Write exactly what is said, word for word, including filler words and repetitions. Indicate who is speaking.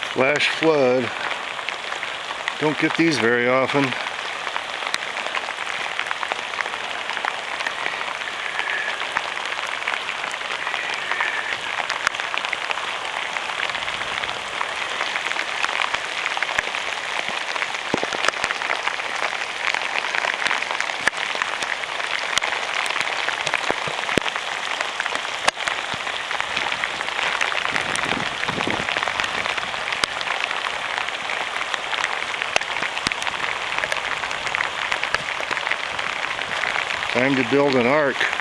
Speaker 1: Flash flood. Don't get these very often. Time to build an ark.